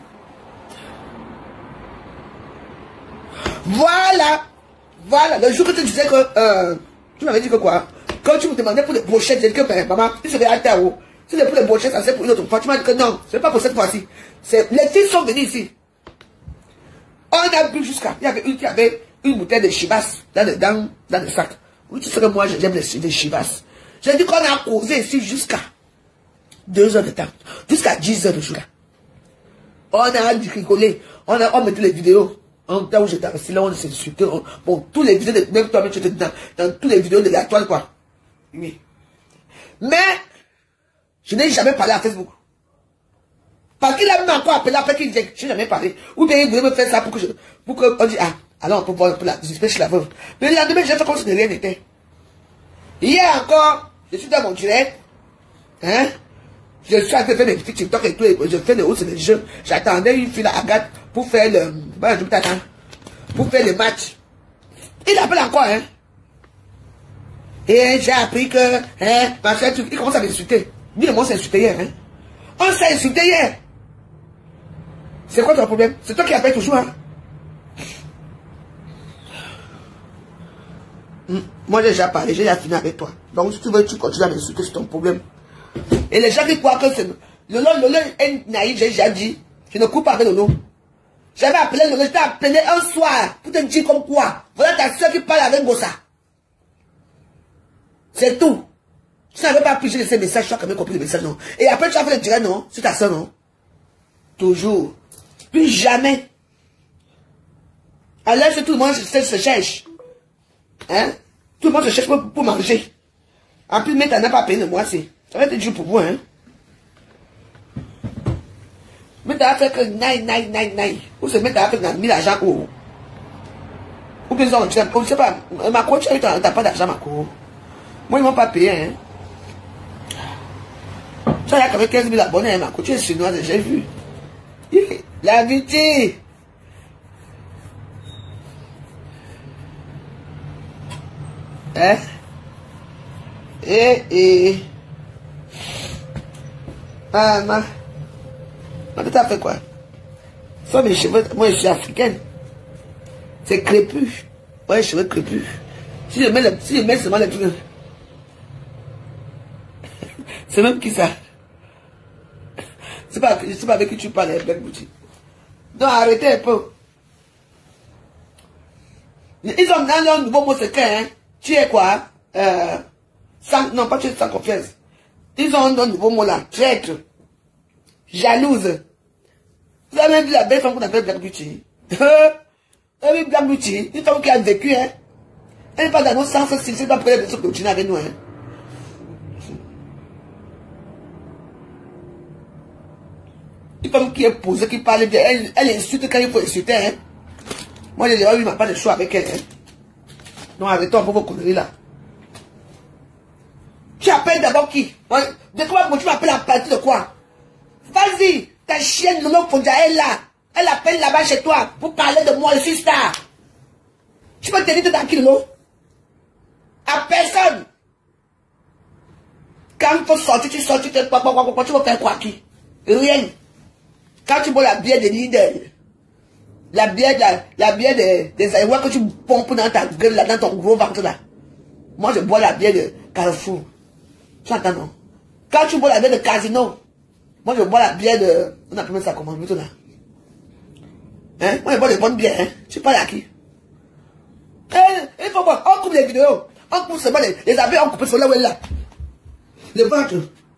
Voilà. Voilà. Le jour que tu disais que. Tu m'avais dit que quoi? Quand tu me demandais pour les brochettes, j'ai dit que, ben, maman, si c'est à terre, si c'est pour les brochettes, ça c'est pour une autre fois. Tu m'as dit que non, c'est pas pour cette fois-ci. Les filles sont venues ici. On a bu jusqu'à. Il y avait une qui avait une bouteille de Chivas dans le sac. Oui, tu sais que moi, j'aime les Chivas. J'ai dit qu'on a causé ici jusqu'à 2 heures de temps. Jusqu'à 10 heures de jour. On a rigolé. On mettait les vidéos. En temps où j'étais resté là, on s'insultait. Bon, tous les vidéos, même toi, tu étais dans toutes les vidéos de la toile, quoi. Oui. Mais, je n'ai jamais parlé à Facebook. Parce qu'il a même encore appelé après qu'il disait, je n'ai jamais parlé. Ou bien il voulait me faire ça pour qu'on dise, ah, alors on peut voir pour la disperser chez la veuve. Mais le lendemain, j'ai fait comme si de rien n'était. Hier encore, je suis dans mon direct. Hein? Je suis en train de faire des petits TikTok et tout. Je fais les hausses et les jeux. J'attendais une fille à Agathe pour faire pour faire le match. Il appelle encore, hein? Et j'ai appris que, hein, il commence à m'insulter. Lui et moi, on s'est insulté hier, hein? On s'est insulté hier. C'est quoi ton problème? C'est toi qui appelles toujours, hein? Moi, j'ai déjà parlé, j'ai déjà fini avec toi. Donc, si tu veux, tu continues à m'insulter, c'est ton problème. Et les gens qui croient que c'est... Lolo est naïf, j'ai déjà dit. Je ne coupe pas avec Lolo. J'avais appelé Lolo, je t'ai appelé un soir pour te dire comme quoi. Voilà ta soeur qui parle avec Gossa. C'est tout. Tu n'avais pas pigé ces messages, tu as quand même compris les messages, non? Et après, tu as fait le direct, non? C'est ta soeur, non? Toujours. Puis jamais. Alors, tout le monde se cherche. Hein? Tout le monde se cherche pour manger. En plus, mais t'en as pas payé de moi, c'est. Ça va être dur pour vous, hein? Mais t'as fait que naï. Ou se mettre à faire 1000 argent où? Ou bien, on ne sait pas. Ma coach, t'as pas d'argent, ma coach. Moi, ils m'ont pas payé, hein? Ça, il y a quand même 15 000 abonnés, ma coach, tu es chinoise, j'ai vu. La vérité. Hein? Ah, ma t'as fait quoi? Ça, mes cheveux, moi, je suis africaine. C'est crépus. Ouais, cheveux crépus. Si je mets seulement les trucs. C'est même qui ça? C'est pas avec qui tu parles, Black Beauty. Non, arrêtez un peu. Ils ont dans un nouveau mot secret, hein. Tu es quoi? Non, pas tu es sans confiance. Ils ont un nouveau mot là. Traître. Jalouse. Vous avez même vu la belle femme qu'on appelle Black Beauty. Oui, Black Beauty. Une femme qui a vécu, hein. Elle n'est pas dans nos sens, c'est pas pour elle de continuer avec nous, hein. Une femme qui est posée, qui parle bien, elle insulte quand il faut insulter, hein. Moi, j'ai dit, il m'a pas de choix avec elle, hein. Non, arrêtons un peu vos conneries là. Tu appelles d'abord qui? De quoi tu m'appelles en partie de quoi? Vas-y, ta chienne Lolo Fondia est là. Elle appelle là-bas chez toi pour parler de moi, le suis star. Tu peux te dire dans qui, Lolo? À personne. Quand il faut sortir, tu sors, tu vas faire quoi qui? Rien. Quand tu bois la bière des leaders, la bière des Aïwa que tu pompes dans ta gueule, là, dans ton gros ventre là. Moi, je bois la bière de Carrefour. Tu entends, non? Quand tu bois la bière de Casino, moi, je bois la bière de... On appelle ça comment, là? Hein? Moi, je bois des bonnes bières, hein? Tu parles à qui? Il faut voir, on coupe les vidéos. On coupe seulement les abeilles, on coupe sur là où elle est là. Le ventre.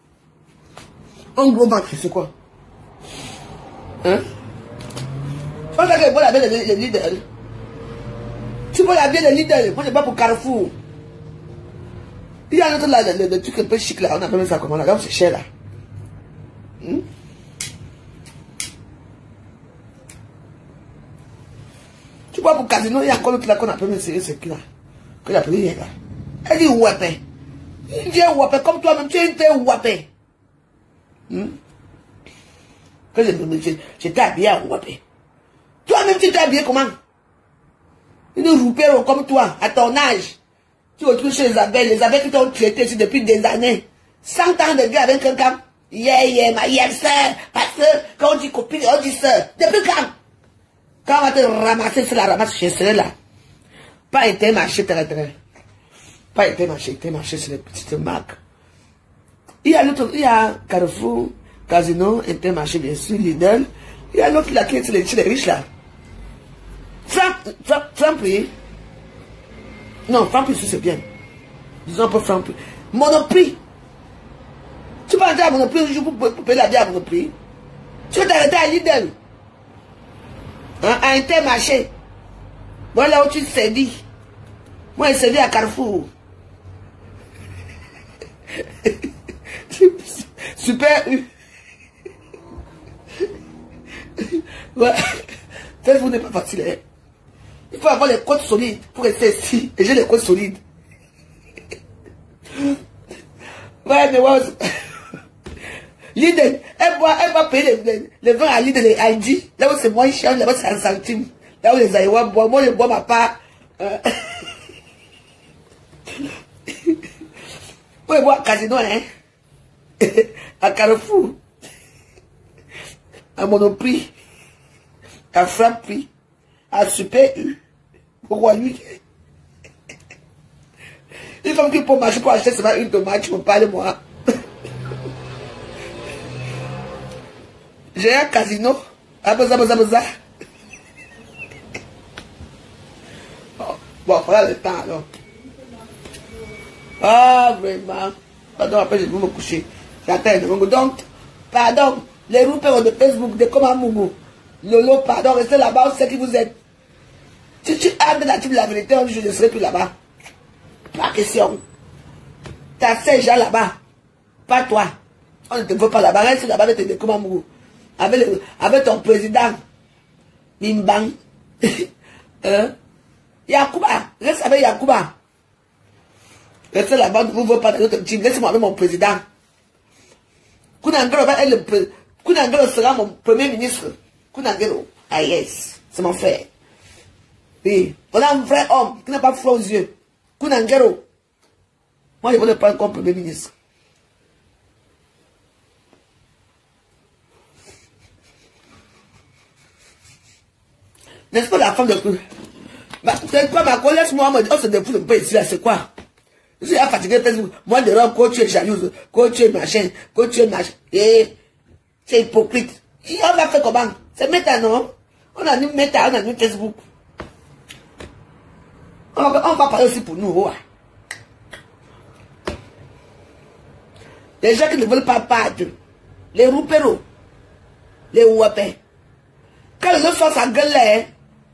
Un gros ventre, c'est quoi? Hein? On va boire la bière de leader. Tu bois la bière de leader. Moi, je bois pour Carrefour. Il y a un autre là, le truc un peu chic là. On appelle ça comment là? C'est cher là. Tu bois pour Casino, il y a encore l'autre là qu'on appelle c'est qui là? Que l'appelle hier là. Elle dit ouapé. Il dit ouapé comme toi-même. Tu es un ouapé. Que j'étais habillé à ouapé. Toi-même, tu t'es habillé comment? Une roupéro comme toi, à ton âge. Tu retrouves chez les abeilles qui t'ont traité ici depuis des années. 100 ans de guerre avec quelqu'un. Ma sœur, parce que quand on dit copine, on dit sœur. Depuis quand? Quand on va te ramasser, c'est la ramasse chez ceux-là. Pas Intermarché, pas Intermarché, c'est les petites marques. Il y a Carrefour, Casino, Intermarché, bien sûr, Lidl. Il y a l'autre là qui est les riches là. Franprix. Non, Franprix, c'est bien. Disons pas Franprix. Monoprix. Tu vas entrer à Monoprix pour payer la vie à Monoprix. Tu vas t'arrêter à Lidl. Hein, à Intermarché. Voilà où tu te sédis. Moi, je sédis à Carrefour. Super. Ouais. Facebook n'est pas facile. Hein. Il faut avoir les côtes solides pour rester ici. Et j'ai les côtes solides. Ouais, mais ouais. Lidl, elle va payer les vins à Lidl et Aldi. Là où c'est moins cher, là-bas c'est 1 centime. Là où les Aïwa boivent, moi je bois ma part. Moi je bois à Casino, hein. À Carrefour. À Monoprix. À Franprix. À Super U. Pourquoi lui? Une femme qui peut marcher pour acheter seulement une tomate, tu me parles moi. J'ai un casino. Abaza. Bon, voilà le temps alors. Ah, vraiment. Pardon, après je vais me coucher. J'attends. Donc, pardon, les roupeurs de Facebook, de Komamougou. Lolo, pardon, restez là-bas, on sait qui vous êtes. Si tu as de la vérité, je ne serai plus là-bas. Pas question. T'as ces gens là-bas. Pas toi. On ne te veut pas là-bas. Reste là-bas avec tes Komamougou. Avec ton président. Bimbang. Yacouba. Reste avec Yacouba. Restez là-bas, ne vous voulez pas dans notre team. Laissez-moi avec mon président. Kounangelo sera mon premier ministre. Kounangelo. Ah yes. C'est mon frère. Oui. On a un vrai homme qui n'a pas froid aux yeux. Kounangelo. Moi, je ne veux pas comme premier ministre. N'est-ce pas la femme de Kounangelo? C'est quoi ma colère? Laisse-moi me dire, on se défoule un peu ici, là, c'est quoi? Je suis fatigué de Facebook. Moi, de l'homme, quand tu es jalouse, quand tu es machin, quand tu es machin. Et c'est hypocrite. On va faire comment? C'est Meta, non? On a mis Meta, on a mis Facebook. On va parler aussi pour nous. Ouais. Les gens qui ne veulent pas battre, les roupéros, les ouapés. Quand le sort sa gueule là,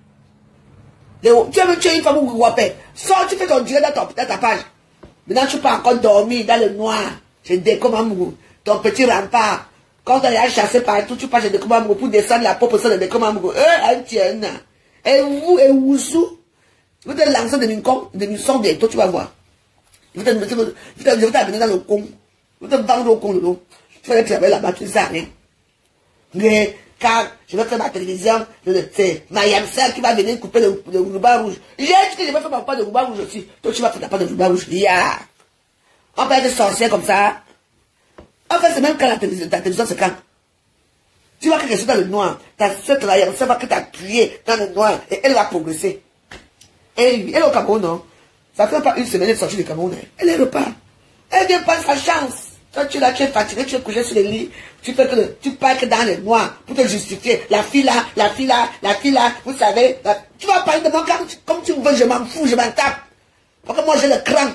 tu as une femme ouapé. Sors, tu fais ton direct dans ta page. Maintenant, tu peux encore dormir dans le noir. J'ai des Komamougou. Ton petit rempart. Quand on est chassé partout, tu passes chez des Komamougou pour descendre la peau pour ça de des Komamougou. Et vous sous. Vous te lancer de mission bientôt, tu vas voir. Vous t'amener dans le con. Vous te vendre au con, le dos. Tu vas travailler là-bas, tu sais rien. Mais, car je vais faire ma télévision, c'est ma yamsel qui va venir couper le ruban rouge. J'ai dit que je vais faire ma part de ruban rouge aussi. Toi, tu vas faire ta part de ruban rouge. Yeah. On peut être sorcier comme ça. En fait, c'est même quand ta télévision, c'est quand. Tu vois quelque chose dans le noir. Ta soeur, la yamsel va que t'appuyer dans le noir et elle va progresser. Elle est au Cameroun, non? Ça fait pas une semaine de sortie du Cameroun. Elle est repart. Elle vient prendre sa chance. Quand tu es là, tu es fatigué, tu es couché sur les lits, tu parles que dans le noir pour te justifier. La fille là, vous savez, tu vas parler de moi comme tu veux, je m'en fous, je m'en tape. Parce que moi j'ai le cran.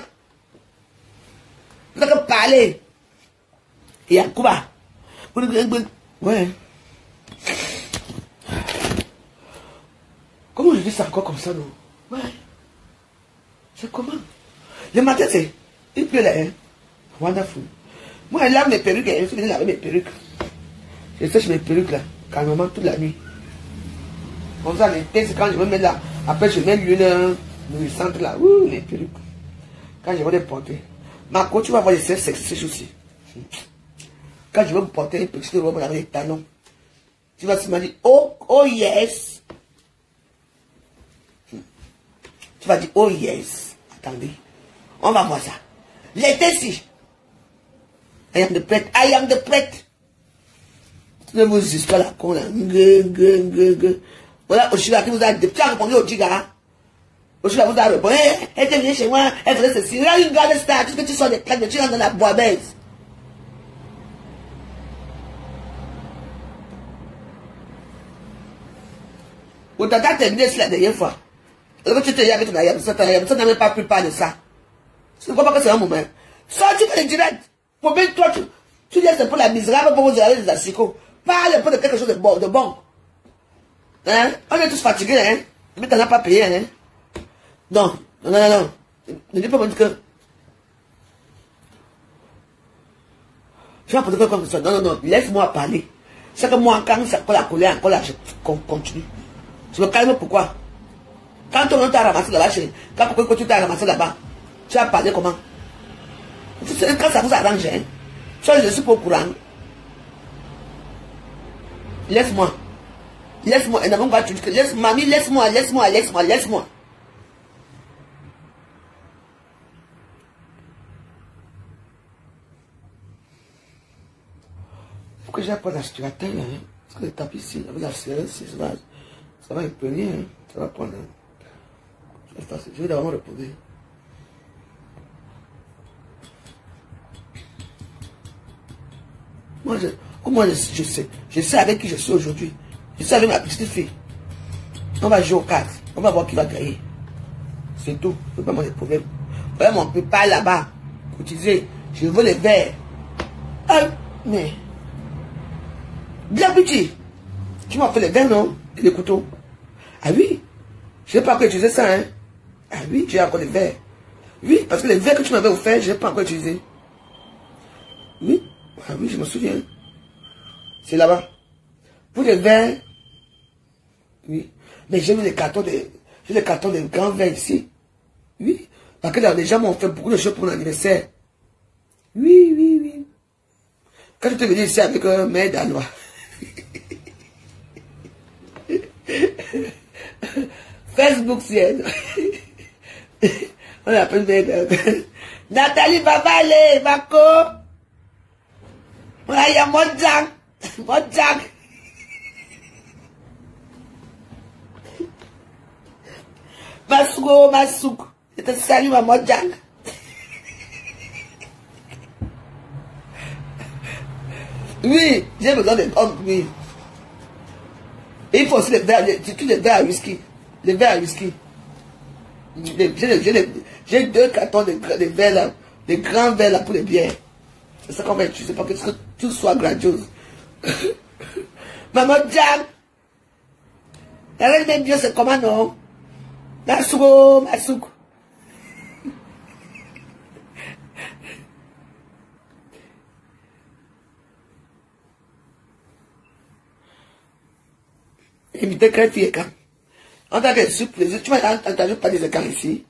Vous allez parler. Et à Cuba. Ouais. Comment je dis ça encore comme ça, non? Ouais. C'est comment? Le matin, c'est. Il pleut là, hein? Wonderful. Moi, elle lave mes perruques, elle fait laver mes perruques. Je sèche mes perruques là, calmement toute la nuit. Comme ça, l'été, c'est quand je me mets là. Après, je mets l'huile nourrissante là. Ouh, les perruques. Quand je vais les porter. Marco, tu vas voir les sèches aussi. Quand je vais me porter une petite robe avec les talons, tu vas se dire, oh yes. Tu vas dire, oh yes. Attendez. On va voir ça. L'été-ci. I am the prêtre. I am the prêtre. Ne vous histoires là, con là. Voilà, Oshila qui vous a dit, tu as répondu au Giga. Oshila vous a répondu, elle était venue chez moi, elle faisait ceci. Là, une grande star, tout ce que tu sors des claques, tu rentres dans la boibaise. Ou t'as terminé la dernière fois. Alors que tu te dis avec ton ayam, ça n'a même pas pris part de ça. Tu ne crois pas que c'est un moment. Sors-tu que les directs. Pour bien toi, tu dis c'est pour la misérable, pour vous aller des assicots. Parle un peu de quelque chose de bon. Hein? On est tous fatigués, hein? Mais t'en as pas payé, hein? Non. Ne dis pas que... Je vais apporter quelque chose. Non. Laisse-moi parler. C'est que moi, quand ça colle la colère, encore là, je continue. Je me calme pourquoi? Quand on t'a ramassé là-bas, quand tu t'as ramassé là-bas, tu as parlé comment? Quand ça vous arrange, hein? Je suis pas au courant. Laisse-moi. Laisse-moi. Mamie, laisse-moi. Faut que j'apprenne l'aspirateur, hein? Parce que le tapis ici, avec l'aspirateur, ça va imprégner, hein? Ça va prendre. Je vais d'abord me reposer. Moi, je sais avec qui je suis aujourd'hui. Je sais avec ma petite fille. On va jouer aux cartes. On va voir qui va gagner. C'est tout. Je ne veux pas avoir de problème. Voilà mon prépa là-bas. Cotisé. Je veux les verres. Ah, mais. Bien petit. Tu m'as fait les verres, non? Et les couteaux. Ah oui. Je n'ai pas encore utilisé ça, hein. Ah oui, j'ai encore les verres. Oui, parce que les verres que tu m'avais offert, je n'ai pas encore utilisé. Oui. Ah oui, je me souviens. C'est là-bas. Pour les verres. Oui. Mais j'ai mis les cartons de grands verres ici. Oui. Parce que là, les gens m'ont fait beaucoup de choses pour mon anniversaire. Oui. Quand je te venu ici avec un mère danois. Facebook, c'est on appelle mère danois. Nathalie Babale, Mako. Voilà, il y a Mojang. Masouk. Je te salue, ma Mojang. Oui, j'ai besoin de hommes, oui. Et il faut aussi les verres à whisky. Les verres à whisky. J'ai 2 cartons de verres là, des grands verres là pour les bières. C'est ça qu'on va utiliser pour que tout soit grandiose. Maman Jam. La reine des dieux, c'est comment non? Masouk. Invité crête et quand. On a des surprises. Tu m'as entendu parler des écarts ici.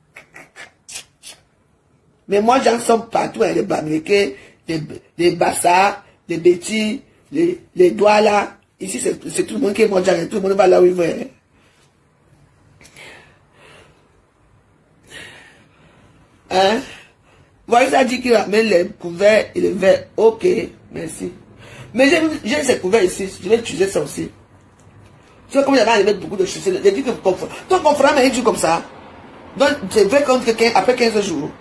Mais moi, j'en somme partout, hein, les Bamileke, les Bassa, les Betty, les doigts là. Ici, c'est tout le monde qui est mondial, tout le monde va là où il veut. Hein? Voilà, ça dit qu'il ramène les couverts et les verres. Ok, merci. Mais j'ai ces couverts ici, je vais utiliser ça aussi. Tu vois, comme il y avait à mettre beaucoup de choses, j'ai dit que ton confrère m'a dit comme ça. Donc, c'est vrai contre quelqu'un après 15 jours.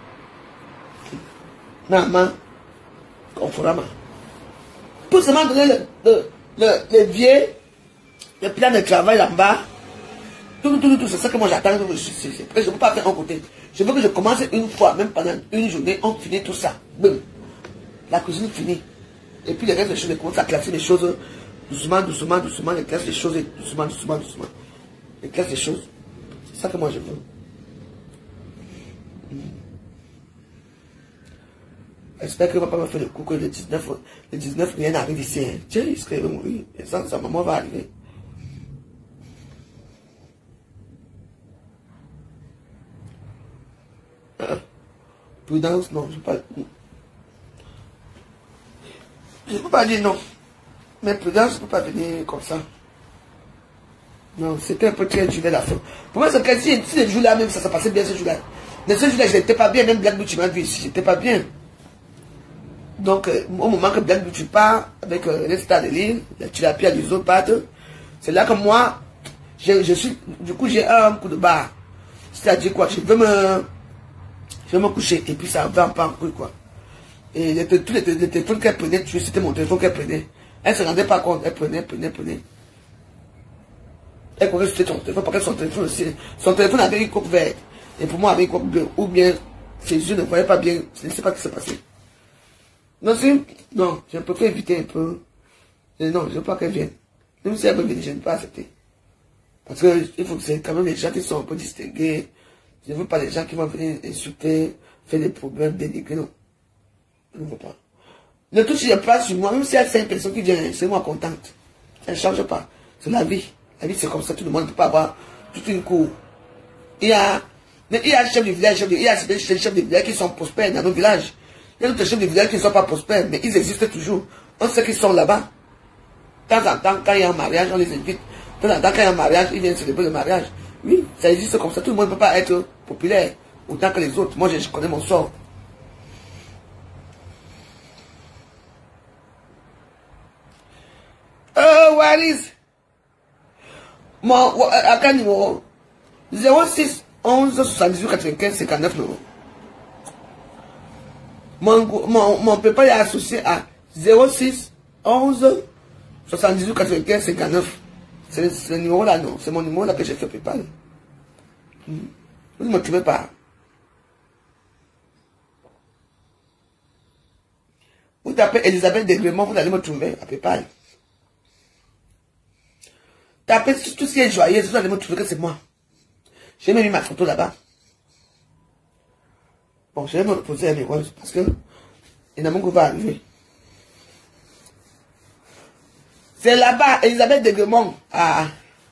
Maman, conformément. Pour seulement donner le vieux, le plan de travail là-bas. Tout, c'est ça que moi j'attends. Je ne peux pas faire un côté. Je veux que je commence une fois, même pendant une journée, on finit tout ça. Boum. La cuisine finit. Et puis le reste des choses, je commence à classer les choses doucement, les classes des choses, doucement. Les classes des choses. C'est ça que moi je veux. J'espère que papa m'a fait le coup que le 19 rien n'arrive ici. Hein. Tiens, il serait mourir. Et ça, sa maman va arriver. Prudence, non, je ne peux pas dire non. Mais prudence, je ne peux pas venir comme ça. Non, c'était un peu très dur la fin. Pour moi, c'est que si le jour-là même, ça passait bien ce jour-là. Mais ce jour-là, je n'étais pas bien, même Black Beauty m'a vu ici, j'étais pas bien. Donc, au moment que Black Beauty part, avec les stars de l'île, la Tilapia et les autres partent, c'est là que moi, du coup, j'ai un coup de barre. C'est-à-dire quoi, je veux me coucher, et puis ça va pas en couille, quoi. Et tous les téléphones qu'elle prenait, c'était mon téléphone qu'elle prenait. Elle se rendait pas compte, elle prenait. Elle croyait que c'était son téléphone, parce que son téléphone avait une coque verte. Et pour moi, avec une coque bleue, ou bien ses yeux ne voyaient pas bien, je ne sais pas ce qui s'est passé. Non, je peux éviter un peu. Et non, je ne veux pas qu'elle vienne. Même si elle veut venir, je ne peux pas accepter. Parce que il faut que c'est quand même des gens qui sont un peu distingués. Je ne veux pas des gens qui vont venir insulter, faire des problèmes, dénigrer, non. Je ne veux pas. Le tout, si je place sur moi, même si il y a 5 personnes qui viennent, c'est moi contente. Ça ne change pas. C'est la vie. La vie, c'est comme ça. Tout le monde ne peut pas avoir toute une cour. Il y a chefs de village, il y a des chefs de village qui sont prospères dans nos villages. Il y a d'autres chefs de village qui ne sont pas prospères, mais ils existent toujours. On sait qu'ils sont là-bas. De temps en temps, quand il y a un mariage, on les invite. De temps en temps, quand il y a un mariage, ils viennent célébrer le mariage. Oui, ça existe comme ça. Tout le monde ne peut pas être populaire autant que les autres. Moi, je connais mon sort. Waris. À quel numéro? 06 11 78 95 59 euros. Mon PayPal est associé à 06 11 78 95 59. C'est ce numéro-là, non. C'est mon numéro-là que j'ai fait PayPal. Vous ne me trouvez pas. Vous tapez Elisabeth Degrémont, vous allez me trouver à PayPal. Tapez tout ce qui est joyeux, vous allez me trouver que c'est moi. J'ai même mis ma photo là-bas. Bon, je vais me reposer à mes roses parce que Inamongo va arriver. C'est là-bas, Elisabeth Degrémont. Ah.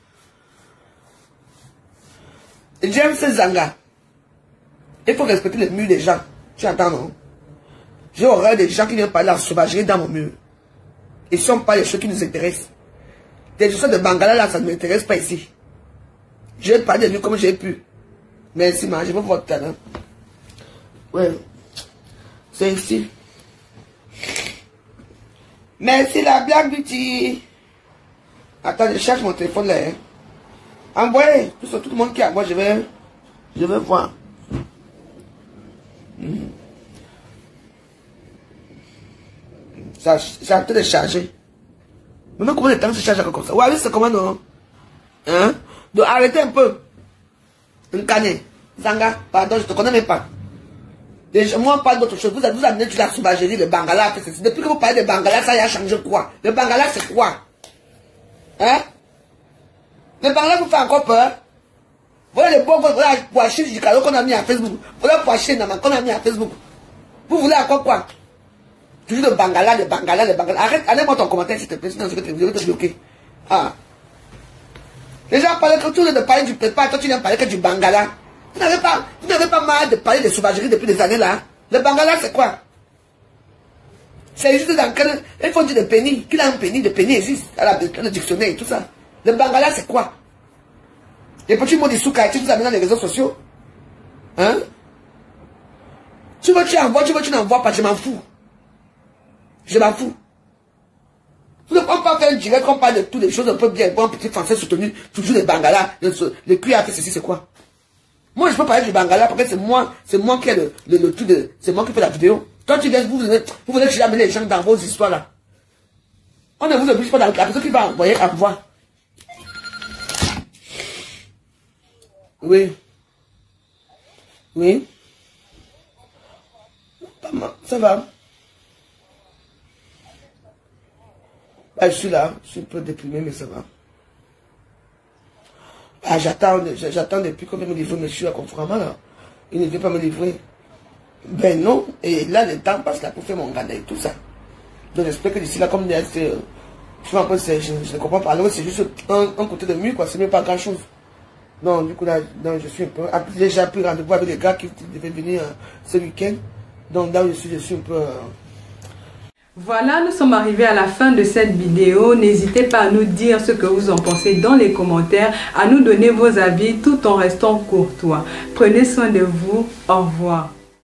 James Zanga. Il faut respecter les murs des gens. Tu entends, non? J'ai horreur des gens qui viennent parler en sauvagerie dans mon mur. Ils ne sont pas les choses qui nous intéressent. Des histoires de Bangala, là, ça ne m'intéresse pas ici. Je vais parler de lui comme j'ai pu. Merci, ma, je veux votre talent. Ouais. C'est ici. Merci, la Black Beauty. Attends, je cherche mon téléphone là. Hein. Envoyez. Tout le monde qui a moi, je vais voir. Ça a peut-être chargé. Maintenant, combien de temps se charge comme ça? Ouais, c'est comment non? Hein? Donc arrêtez un peu. Nkane, Zanga, pardon, je ne te connais même pas. Moi, on parle d'autre chose. Vous amenez de la sauvagerie, le Bangala. Depuis que vous parlez de Bangala, ça y a changé quoi? Le Bangala, c'est quoi? Hein? Le Bangala vous fait encore peur? Voilà les bons, voilà le poisson du cadeau qu'on a mis à Facebook. Voilà le poisson qu'on a mis à Facebook. Vous voulez encore quoi? Toujours le Bangala. Arrête, allez-moi ton commentaire s'il te plaît, sinon je vais te bloquer. Ah. Les gens parlaient que tout le monde parlait du prépa, toi tu viens parler que du Bangala. Vous n'avez pas marre de parler de sauvagerie depuis des années là. Le Bangala c'est quoi? C'est juste dans quel... Il faut dire de penny. Qu'il a un penny, de penny existe dans le dictionnaire et tout ça. Le Bangala c'est quoi? Les petits mots de souka, tu vous amènes dans les réseaux sociaux. Hein? Tu veux, tu envoies, tu n'envoies pas, je m'en fous. Je m'en fous. Vous ne pouvez pas faire un direct, on parle de toutes les choses un peu bien, bon, petit français soutenu, toujours les Bangala, le cuir a fait ceci, c'est quoi? Moi, je peux parler du Bangala parce que c'est moi qui ai le truc de, c'est moi qui fais la vidéo. Toi, tu viens, vous venez toujours amener les gens dans vos histoires là. On ne vous oblige pas dans la personne qui va envoyer à voir. Oui. Oui. Ça va. Bah, je suis là, je suis un peu déprimé, mais ça va. Bah, j'attends depuis qu'on vient me livrer monsieur à Conframa, là. Il ne veut pas me livrer. Ben non, et là, le temps passe là pour faire mon gardien et tout ça. Donc j'espère que d'ici là, comme je ne comprends pas. Alors c'est juste un côté de mur, quoi, c'est même pas grand chose. Non, du coup là, non, je suis un peu. J'ai déjà pris rendez-vous avec les gars qui devaient venir ce week-end. Donc là, je suis un peu. Voilà, nous sommes arrivés à la fin de cette vidéo. N'hésitez pas à nous dire ce que vous en pensez dans les commentaires, à nous donner vos avis tout en restant courtois. Prenez soin de vous. Au revoir.